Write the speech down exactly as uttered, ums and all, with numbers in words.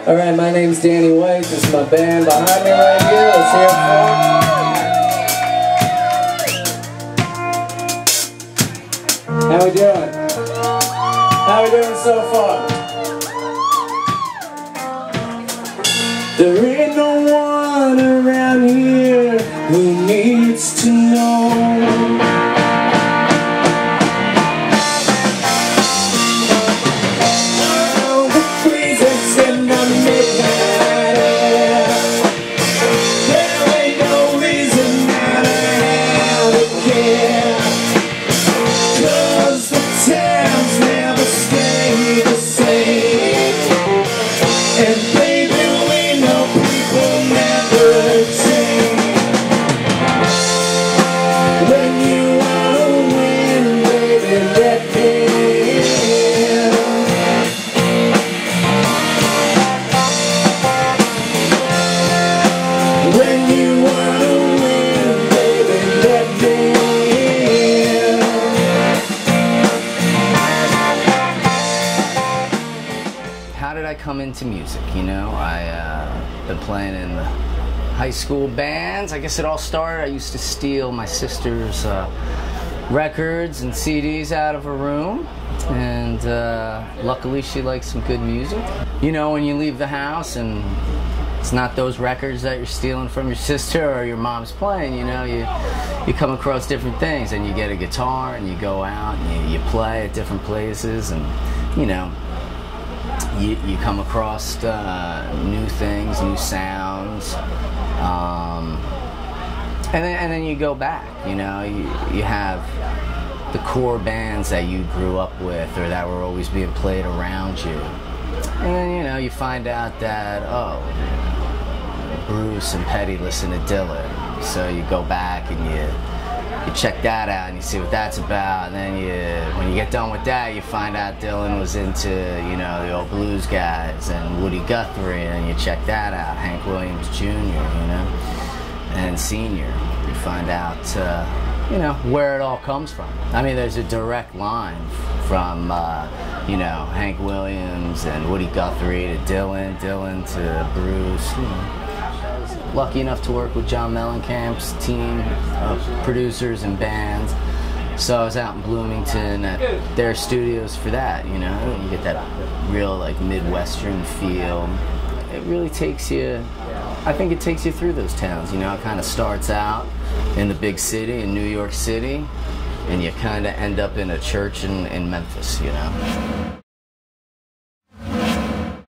Alright, my name's Danny White. This is my band behind me right here. Let's hear it for them. How we doing? How we doing so far? There ain't no one around here who needs to know. How did I come into music? You know, I uh, been playing in high school bands. I guess it all started, I used to steal my sister's uh, records and C Ds out of her room, and uh, luckily she likes some good music. You know, when you leave the house and it's not those records that you're stealing from your sister or your mom's playing, you know, you you come across different things, and you get a guitar and you go out and you, you play at different places, and you know, You, you come across uh, new things, new sounds, um, and then and then you go back. You know, you you have the core bands that you grew up with, or that were always being played around you, and then you know you find out that oh, Bruce and Petty listen to Dylan, so you go back and you. You check that out and you see what that's about, and then you, when you get done with that, you find out Dylan was into, you know, the old blues guys and Woody Guthrie, and you check that out, Hank Williams Junior, you know, and Senior. You find out, uh, you know, where it all comes from. I mean, there's a direct line from, uh, you know, Hank Williams and Woody Guthrie to Dylan, Dylan to Bruce, you know. Lucky enough to work with John Mellencamp's team of producers and bands, so I was out in Bloomington at their studios for that. You know, you get that real like Midwestern feel. It really takes you, I think it takes you through those towns. You know, it kind of starts out in the big city in New York City, and you kind of end up in a church in, in Memphis. You know.